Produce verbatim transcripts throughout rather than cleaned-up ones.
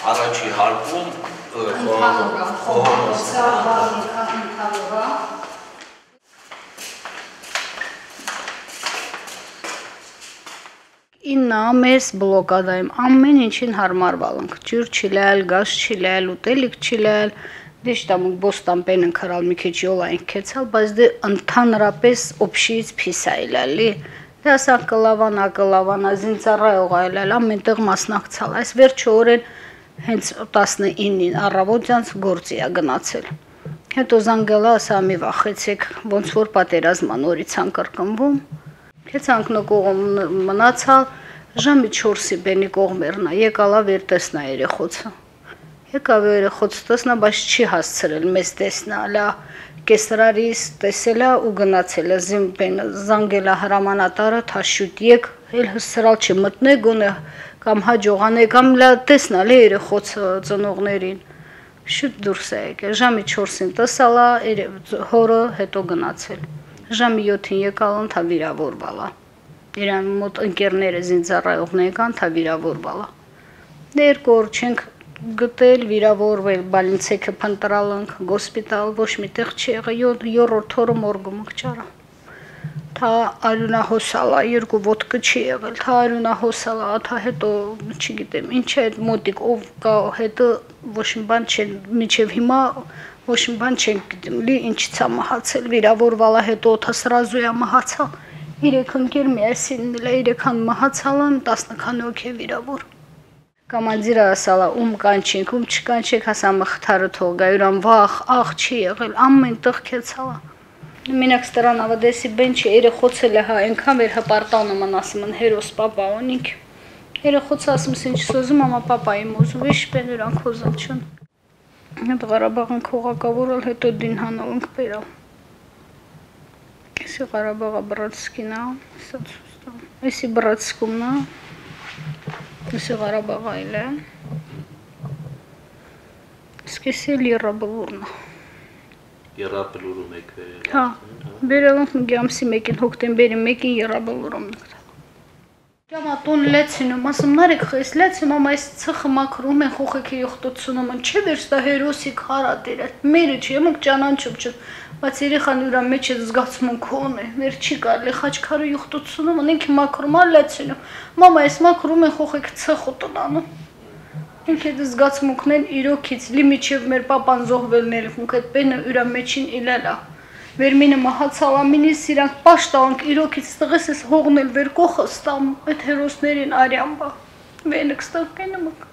Առաջի հարկում խոհանոցը, բաղնիքը ընդհանուրա։ Իննա մեզ բլոկադայում ամեն ինչին հարմարվալ ենք, ջուր չիլել, գազ չիլել, ուտելիք չիլել, դե շտամուկ բոստան պեն ենք հրալ մի քիչ յոլա ենք կեցալ, բայց դե ընդհանրապես օբշից փիսա իլալի, դե ասան կլավանա, կլավանա, զինծառայող այլել, ամենտեղ մասնակցալ, այս վերջը օրեն հենց տասնինին առավոտյանց գործի է գնացել, հետո զանգելա ասա մի վախեցեք, ոնց որ պատերազման օրից են կրկնվում, Կեցանք նկողում մնացալ, ժամի չորսի բենի կողմերնա, եկալա վեր տեսնա երեխոցը, եկավ երեխոցը տեսնա, բայց չի հասցրել մեզ տեսնա, լա կեսրարիս տեսելա ու գնացել է զանգելա հրամանատարը, թաշյուտ եկ, էլ հսրալ չի մտնե գոնե կամ հաջողանե կամ լա տեսնալ է երեխոցը ծնողներին, շուտ դուրս է եկել, ժամի չորսին տեսալա, հորը հետո գնացել Ժամի յոթին եկալ ընթա վիրավորվալա, իրան մոտ ընկերները զինծառայողն եկան, թա վիրավորվալա, երկու օր չենք գտել, վիրավորվել, բալինցեքը փնտրալ ենք, գոսպիտալ, ոչ մի տեղ չի եղել, երրորդ օրը մորգում ենք ճարա, թա արյունահոսալա, երկու ոտքը չի եղել, թա արյունահոսալա, թա հետո, չգիտեմ, ինչ է մոտիկ, ով կա հետը, ոչ մի բան չեն, միջև հիմա Ոչ մի բան չենք գիտեմ, լի ինչից է մահացել, վիրավորվալա հետո օդը սրազու է մահացալ, իրեք ընկեր միասին էլ է իրեքան մահացալան, տասնքանի օք է վիրավոր։ Կամանդիրը ասալա, ում կանչենք, ում չկանչենք, հասա մխթարը թողգա, յուրան վախ, աղ չի եղել, ամեն տեղ կեցալա։ Մենակ ստրան ավադեսի բեն չի, երեխոցել է հա, ենքան վեր հպարտանը ման ասում են հերոս պապա ունինք։ Երեխոցը ասում ինչ սոզում, ամա պապայի մոզում, վիշ բեն յուրան քոզալ չն։ Հետ Ղարաբաղն քողակավորալ, հետո դին հանալ ենք բերալ։ Էսի Ղարաբաղը բրատսկին է, էսի բրատսկումն է, էսի Ղարաբաղը այլ է, իսկ էսի էլ Եռաբլուրն է։ Եռաբլուրում եք վերել։ Հա, բերել ենք մի ամսի մեկին, հոկտեմբերի մեկին Եռաբլուրում ենք։ Ճամատուն լեցինում, ասում նարեք խես լեցինում, ամ այս ծխը մակրում են խոխեքի յուղտոցունում են, չէ վերստա հերոսի քարատեր է, մերը չի, եմուկ ճանանչում չն, բայց երեխան ուրա մեջ է զգացմունքոն է, մեր չի կարելի խաչքարը յուղտոցունում են, ինքի մակրում ա լեցինում, մամա այս մակրում են խոխեք ծխ ու տնանում, ինք հետ զգացմունքն են իրոքից, լի միջև մեր պապան զոհվելն էլ, մուք հետ պենը ուրա մեջին իլել է, Վերմինը մահացալ ամինիս իրանք պաշտանք իրոքից տղես ես հողնել վեր կողը ստամ այդ հերոսներին արյան բա վենք ստավ կենում ակ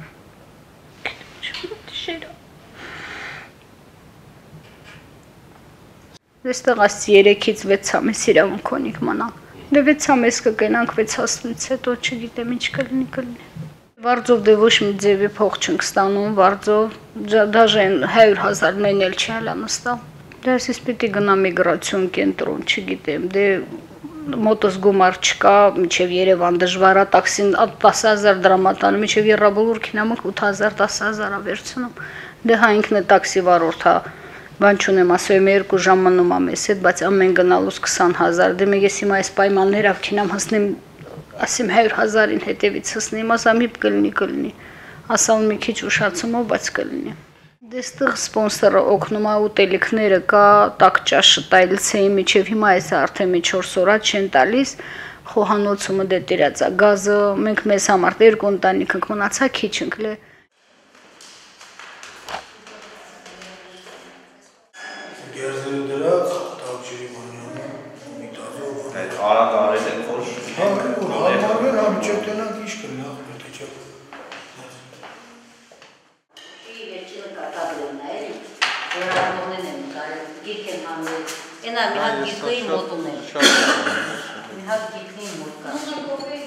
Դեստեղ ասցի երեքից վեց ամես իրավուն կոնիք մանալ դե վեց ամես կկենանք վեց հասնից հետո չգիտեմ ինչ կլինի կլինի Վարձով դե ոչ մի ձևի փող չենք ստանում վարձով դաժե հարյուր հազարներն էլ չի հալա նստալ Դե ասես պիտի գնա միգրացիոն կենտրոն, չգիտեմ, դե մոտս գումար չկա, միջև Երևան դժվար է, տաքսին տասը հազար դրամ է տանում, միջև Եռաբլուր քինամուկ ութ հազար տասը հազար է վերցնում։ Դե հա ինքն է տաքսի վարորդ է, բան չունեմ, ասում եմ երկու ժամ մնում եմ ես հետ, բայց ամեն գնալուց քսան հազար, դե մեկ ես հիմա այս պայմաններով քինամ հասնեմ, ասեմ հարյուր հազարին հետևից հասնեմ, ասամ իբ կլինի, կլինի։ Ասալ մի քիչ ուշացումով, բայց կլինի։ Դեստեղ սպոնսորը օգնում է ուտելիքները կա, տաք ճաշը տայլցեի միջև հիմա այս արդեն մի չորս օրա չեն տալիս, խոհանոցումը դե տիրած է, գազը, մենք մեզ համար երկու ընտանիք ենք մնացա քիչ ենք լե։ Գերզերը դրած, տավջերի մանյանը, միտազով։ Այդ արագ արել եք որ Հա, որ հարմարվեր, հա, միջև տնանք ինչ կլինի, աղբեր թե չէ։ Ena mi hat gitli motuner. Mi hat gitli motka.